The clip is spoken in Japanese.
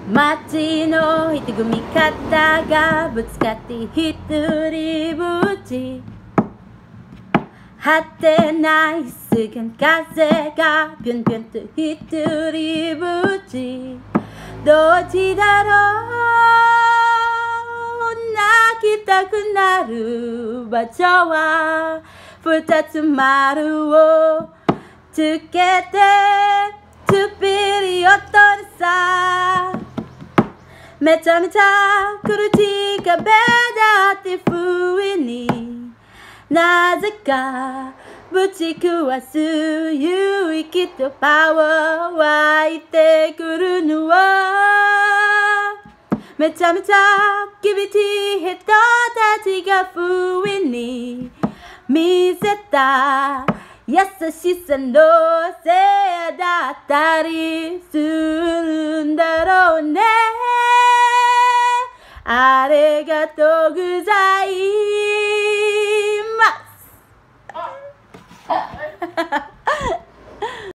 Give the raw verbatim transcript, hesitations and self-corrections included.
街の人組み方がぶつかって一人ぼっち果てないすぐ風がぴゅんぴゅんと一人ぼっちどっちだろう泣きたくなる場所は二つ丸をつけてスピリオットでさめちゃめちゃ苦しい壁だって不意になぜかぶち壊す勇気とパワー湧いてくるのはめちゃめちゃ厳しい人たちが不意に見せた優しさのせいだったりするんだろうねありがとうございます